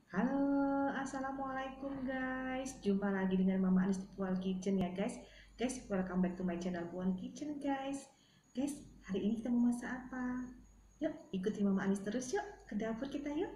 Halo, assalamualaikum guys. Jumpa lagi dengan Mama Anis di Puan Kitchen ya guys. Guys, welcome back to my channel Puan Kitchen guys. Guys, hari ini kita mau masak apa? Yuk, ikuti Mama Anis terus yuk ke dapur kita yuk.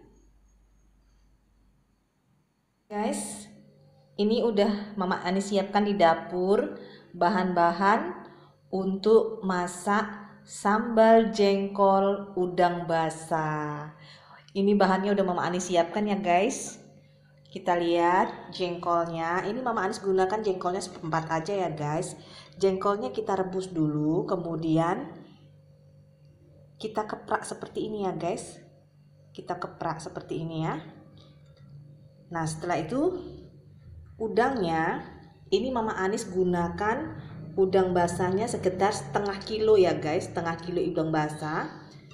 Guys, ini udah Mama Anis siapkan di dapur bahan-bahan untuk masak sambal jengkol udang basah. Ini bahannya udah Mama Anis siapkan ya guys. Kita lihat jengkolnya. Ini Mama Anis gunakan jengkolnya seperempat aja ya guys. Jengkolnya kita rebus dulu, kemudian kita keprak seperti ini ya guys. Kita keprak seperti ini ya. Nah, setelah itu udangnya, ini Mama Anis gunakan udang basahnya sekitar setengah kilo ya guys. Setengah kilo udang basah.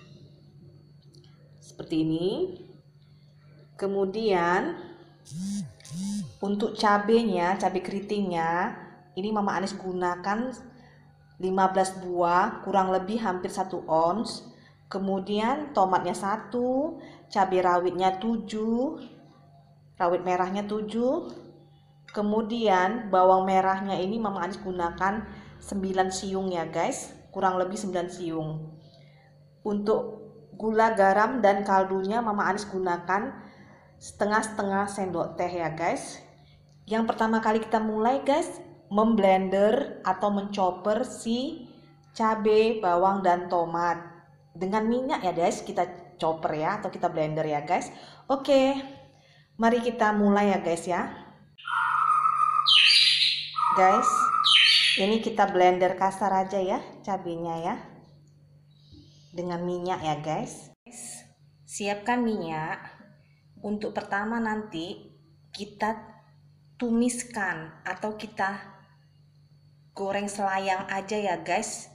Seperti ini. Kemudian untuk cabenya, cabai keritingnya, ini Mama Anis gunakan 15 buah, kurang lebih hampir 1 ons. Kemudian tomatnya 1, cabai rawitnya 7, rawit merahnya 7. Kemudian bawang merahnya ini Mama Anis gunakan 9 siung ya guys, kurang lebih 9 siung. Untuk gula, garam, dan kaldunya Mama Anis gunakan setengah-setengah sendok teh ya guys. Yang pertama kali kita mulai guys, memblender atau menchopper si cabai, bawang, dan tomat dengan minyak ya guys. Kita chopper ya, atau kita blender ya guys. Oke, mari kita mulai ya guys ya. Guys, ini kita blender kasar aja ya cabenya ya, dengan minyak ya guys. Siapkan minyak. Untuk pertama nanti kita tumiskan atau kita goreng selayang aja ya guys,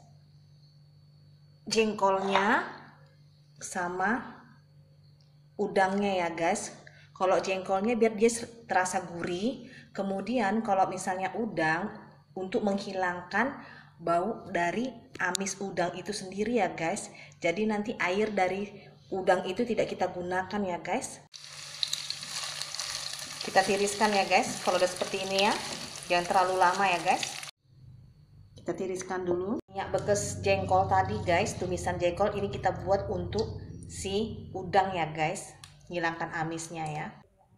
jengkolnya sama udangnya ya guys. Kalau jengkolnya biar dia terasa gurih, kemudian kalau misalnya udang untuk menghilangkan bau dari amis udang itu sendiri ya guys. Jadi nanti air dari udang itu tidak kita gunakan ya guys. Kita tiriskan ya guys, kalau udah seperti ini ya, jangan terlalu lama ya guys. Kita tiriskan dulu minyak bekas jengkol tadi guys, tumisan jengkol ini kita buat untuk si udang ya guys, hilangkan amisnya ya.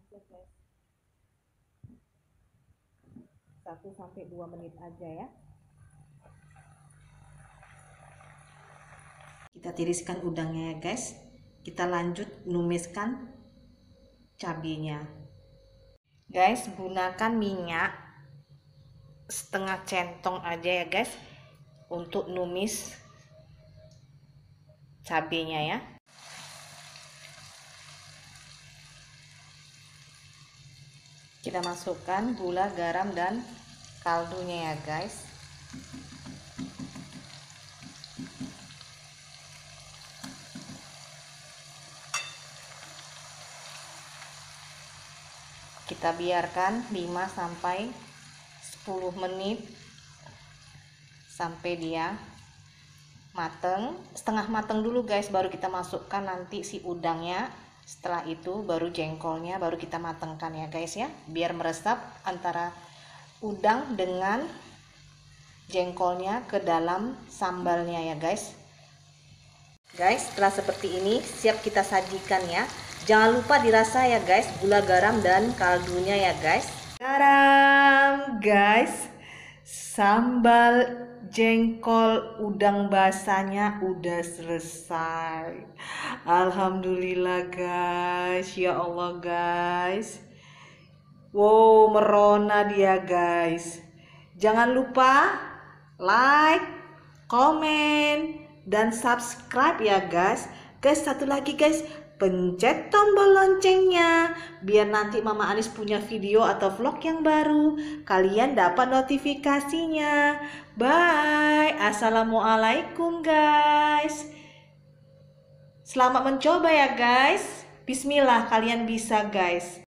1-2 menit aja ya. Kita tiriskan udangnya ya guys. Kita lanjut numiskan cabenya. Guys, gunakan minyak setengah centong aja ya guys untuk numis cabenya ya. Kita masukkan gula, garam, dan kaldunya ya guys. Kita biarkan 5-10 menit sampai dia mateng. Setengah mateng dulu guys, baru kita masukkan nanti si udangnya. Setelah itu baru jengkolnya baru kita matengkan ya guys ya, biar meresap antara udang dengan jengkolnya ke dalam sambalnya ya guys. Guys, setelah seperti ini siap kita sajikan ya. Jangan lupa dirasa ya guys, gula, garam, dan kaldunya ya guys. Garam guys, sambal jengkol udang basahnya udah selesai. Alhamdulillah guys, ya Allah guys. Wow, merona dia guys. Jangan lupa like, komen, dan subscribe ya guys. Guys, satu lagi guys, pencet tombol loncengnya biar nanti Mama Anis punya video atau vlog yang baru kalian dapat notifikasinya. Bye. Assalamualaikum guys. Selamat mencoba ya guys. Bismillah, kalian bisa guys.